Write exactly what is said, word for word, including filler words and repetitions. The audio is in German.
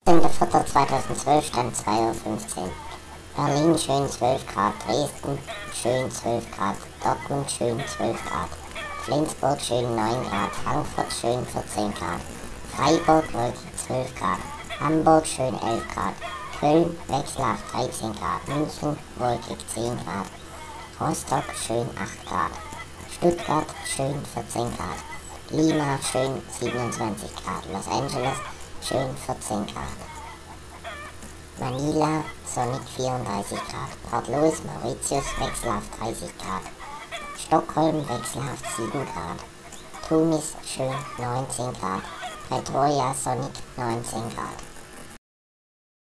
siebzehnter vierter zweitausendzwölf, Stand zwei Uhr fünfzehn. Berlin schön zwölf Grad, Dresden schön zwölf Grad, Dortmund schön zwölf Grad, Flensburg schön neun Grad, Frankfurt schön vierzehn Grad, Freiburg wolkig zwölf Grad, Hamburg schön elf Grad, Köln wechselhaft dreizehn Grad, München wolkig zehn Grad, Rostock schön acht Grad, Stuttgart schön vierzehn Grad, Lima schön siebenundzwanzig Grad, Los Angeles schön vierzehn Grad, Manila sonnig vierunddreißig Grad, Port Louis Mauritius wechselhaft dreißig Grad, Stockholm wechselhaft sieben Grad, Tunis schön neunzehn Grad, Pretoria sonnig neunzehn Grad.